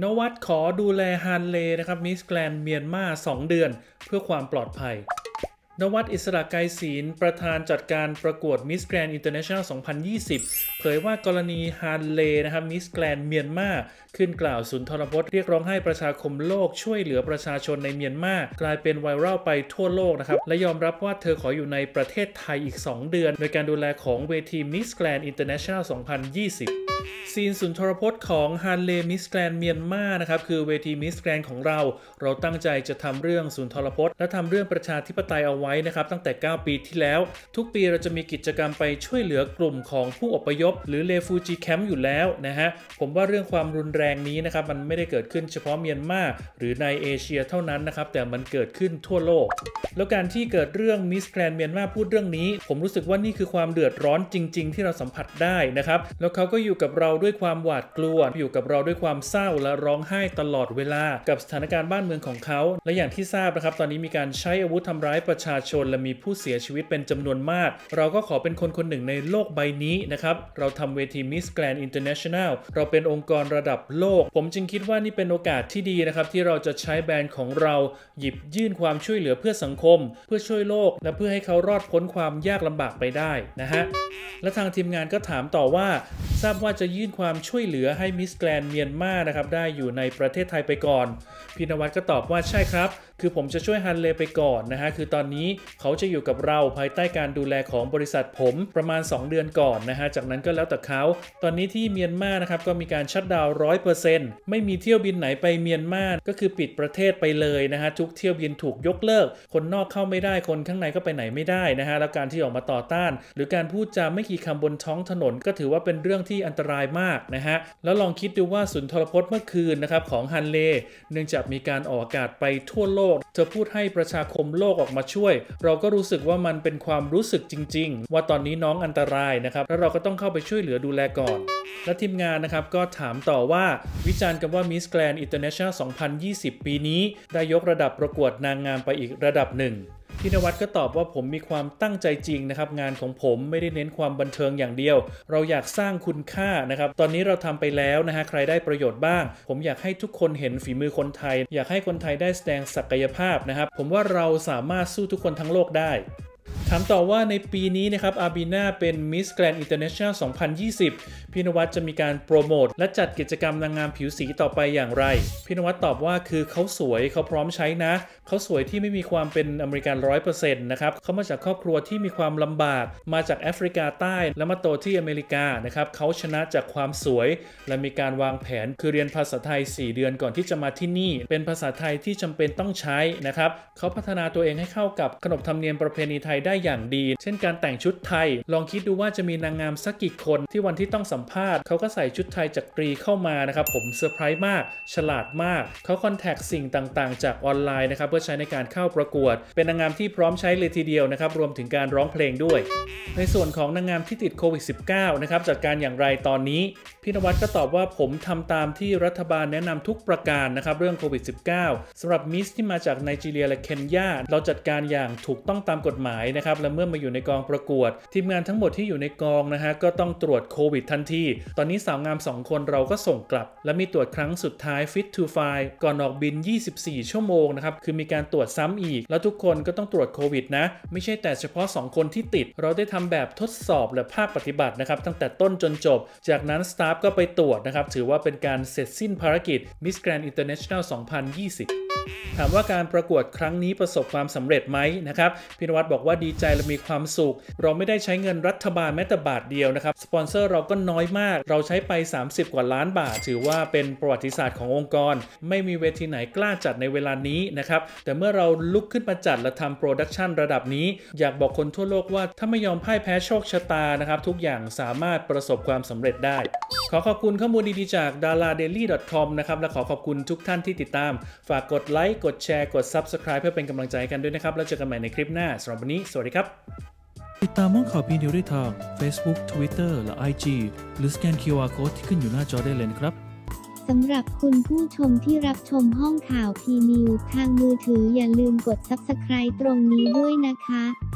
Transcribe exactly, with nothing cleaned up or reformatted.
นวัดขอดูแลฮานเลนะครับมิสแกรนด์เมียนมาสองเดือนเพื่อความปลอดภัยนวัดอิสระไกรศีลประธานจัดการประกวด Miss Grand International สองพันยี่สิบ เผยว่ากรณีฮานเลนะครับมิสแกรนด์เมียนมาขึ้นกล่าวสุนทรพจน์เรียกร้องให้ประชาคมโลกช่วยเหลือประชาชนในเมียนมากลายเป็นไวรัลไปทั่วโลกนะครับและยอมรับว่าเธอขออยู่ในประเทศไทยอีกสองเดือนโดยการดูแลของเวที Miss Grand International สองพันยี่สิบซีนสุนทรพจน์ของฮานเลมิสแกรนด์เมียนมานะครับคือเวทีมิสแกรนด์ของเราเราตั้งใจจะทำเรื่องสุนทรพจน์และทำเรื่องประชาธิปไตยเอาไว้นะครับตั้งแต่เก้าปีที่แล้วทุกปีเราจะมีกิจกรรมไปช่วยเหลือกลุ่มของผู้อพยพหรือเลฟูจีแคมป์อยู่แล้วนะฮะผมว่าเรื่องความรุนแรงนี้นะครับมันไม่ได้เกิดขึ้นเฉพาะเมียนมาหรือในเอเชียเท่านั้นนะครับแต่มันเกิดขึ้นทั่วโลกแล้วการที่เกิดเรื่องมิสแกรนด์เมียนมาพูดเรื่องนี้ผมรู้สึกว่านี่คือความเดือดร้อนจริงๆที่เราสัมผัสได้นะครับแล้วเขาก็อยู่กับเราด้วยความหวาดกลัวอยู่กับเราด้วยความเศร้าและร้องไห้ตลอดเวลากับสถานการณ์บ้านเมืองของเขาและอย่างที่ทราบนะครับตอนนี้มีการใช้อาวุธทำร้ายประชาชนและมีผู้เสียชีวิตเป็นจำนวนมากเราก็ขอเป็นคนคนหนึ่งในโลกใบนี้นะครับเราทำเวที Miss Grand International เราเป็นองค์กรระดับโลกผมจึงคิดว่านี่เป็นโอกาสที่ดีนะครับที่เราจะใช้แบรนด์ของเราหยิบยื่นความช่วยเหลือเพื่อสังคมเพื่อช่วยโลกและเพื่อให้เขารอดพ้นความยากลำบากไปได้นะฮะและทางทีมงานก็ถามต่อว่าทราบว่าจะยื่นความช่วยเหลือให้มิสแกรนด์เมียนมานะครับได้อยู่ในประเทศไทยไปก่อนพี่นวัดก็ตอบว่าใช่ครับคือผมจะช่วยฮันเลไปก่อนนะฮะคือตอนนี้เขาจะอยู่กับเราภายใต้การดูแลของบริษัทผมประมาณสองเดือนก่อนนะฮะจากนั้นก็แล้วแต่เขาตอนนี้ที่เมียนมานะครับก็มีการชัตดาวน์ ร้อยเปอร์เซ็นต์ ไม่มีเที่ยวบินไหนไปเมียนมาก็คือปิดประเทศไปเลยนะฮะทุกเที่ยวบินถูกยกเลิกคนนอกเข้าไม่ได้คนข้างในก็ไปไหนไม่ได้นะฮะแล้วการที่ออกมาต่อต้านหรือการพูดจาไม่กี่คำบนท้องถนนก็ถือว่าเป็นเรื่องที่อันตรายมากนะฮะแล้วลองคิดดูว่าสุนทรพจน์เมื่อคืนนะครับของฮันเลเนื่องจากมีการออกอากาศไปทั่วโลกเธอพูดให้ประชาคมโลกออกมาช่วยเราก็รู้สึกว่ามันเป็นความรู้สึกจริงๆว่าตอนนี้น้องอันตรายนะครับแล้วเราก็ต้องเข้าไปช่วยเหลือดูแลก่อนและทีมงานนะครับก็ถามต่อว่าวิจารณ์กันว่า Miss Grand International สองพันยี่สิบ ปีนี้ได้ยกระดับประกวดนางงามไปอีกระดับหนึ่งพี่นวัดก็ตอบว่าผมมีความตั้งใจจริงนะครับงานของผมไม่ได้เน้นความบันเทิงอย่างเดียวเราอยากสร้างคุณค่านะครับตอนนี้เราทำไปแล้วนะฮะใครได้ประโยชน์บ้างผมอยากให้ทุกคนเห็นฝีมือคนไทยอยากให้คนไทยได้แสดงศักยภาพนะครับผมว่าเราสามารถสู้ทุกคนทั้งโลกได้ถามต่อว่าในปีนี้นะครับอาบีนาเป็น Miss Grand International สองพันยี่สิบพี่นวัดจะมีการโปรโมทและจัดกิจกรรมนางงามผิวสีต่อไปอย่างไรพี่นวัดตอบว่าคือเขาสวยเขาพร้อมใช้นะเขาสวยที่ไม่มีความเป็นอเมริกัน ร้อยเปอร์เซ็นต์ นะครับเขามาจากครอบครัวที่มีความลำบากมาจากแอฟริกาใต้และมาโตที่อเมริกานะครับเขาชนะจากความสวยและมีการวางแผนคือเรียนภาษาไทยสี่เดือนก่อนที่จะมาที่นี่เป็นภาษาไทยที่จำเป็นต้องใช้นะครับเขาพัฒนาตัวเองให้เข้ากับขนบธรรมเนียมประเพณีไทยได้อย่างดีเช่นการแต่งชุดไทยลองคิดดูว่าจะมีนางงามสักกี่คนที่วันที่ต้องสัมภาษณ์เขาก็ใส่ชุดไทยจักรีเข้ามานะครับผมเซอร์ไพรส์มากฉลาดมากเขาคอนแทคสิ่งต่างๆจากออนไลน์นะครับเพื่อใช้ในการเข้าประกวดเป็นนางงามที่พร้อมใช้เลยทีเดียวนะครับรวมถึงการร้องเพลงด้วยในส่วนของนางงามที่ติดโควิด สิบเก้า นะครับจัดการอย่างไรตอนนี้พี่นวัดก็ตอบว่าผมทำตามที่รัฐบาลแนะนำทุกประการนะครับเรื่องโควิด สิบเก้า สำหรับมิสที่มาจากไนจีเรียและเคนยาเราจัดการอย่างถูกต้องตามกฎหมายนะครับและเมื่อมาอยู่ในกองประกวดทีมงานทั้งหมดที่อยู่ในกองนะฮะก็ต้องตรวจโควิดทันทีตอนนี้สาวงามสองคนเราก็ส่งกลับและมีตรวจครั้งสุดท้าย Fit to Fly ก่อนออกบินยี่สิบสี่ชั่วโมงนะครับคือมีการตรวจซ้ำอีกแล้วทุกคนก็ต้องตรวจโควิดนะไม่ใช่แต่เฉพาะสองคนที่ติดเราได้ทำแบบทดสอบและภาคปฏิบัตินะครับตั้งแต่ต้นจนจบจากนั้นสตาฟก็ไปตรวจนะครับถือว่าเป็นการเสร็จสิ้นภารกิจ Miss Grand International สองพันยี่สิบถามว่าการประกวดครั้งนี้ประสบความสำเร็จไหมนะครับพี่นวัดบอกว่าดีใจและมีความสุขเราไม่ได้ใช้เงินรัฐบาลแม้แต่บาทเดียวนะครับสปอนเซอร์เราก็น้อยมากเราใช้ไปสามสิบกว่าล้านบาทถือว่าเป็นประวัติศาสตร์ขององค์กรไม่มีเวทีไหนกล้าจัดในเวลานี้นะครับแต่เมื่อเราลุกขึ้นมาจัดและทำโปรดักชันระดับนี้อยากบอกคนทั่วโลกว่าถ้าไม่ยอมพ่ายแพ้โชคชะตานะครับทุกอย่างสามารถประสบความสำเร็จได้ขอขอบคุณข้อมูลดีๆจาก ดาราเดลี่ ดอท คอม นะครับและขอขอบคุณทุกท่านที่ติดตามฝากกดไลค์กดแชร์กด ซับสไครบ์ เพื่อเป็นกำลังใจกันด้วยนะครับแล้วเจอกันใหม่ในคลิปหน้าสำหรับวันนี้สวัสดีครับติดตามห้องข่าวพีนิวได้ทาง Facebook Twitter และ ไอ จี หรือสแกน คิว อาร์ Code ที่ขึ้นอยู่หน้าจอได้เลยนะครับสำหรับคุณผู้ชมที่รับชมห้องข่าวพีนิวทางมือถืออย่าลืมกด ซับสไครบ์ ตรงนี้ด้วยนะคะ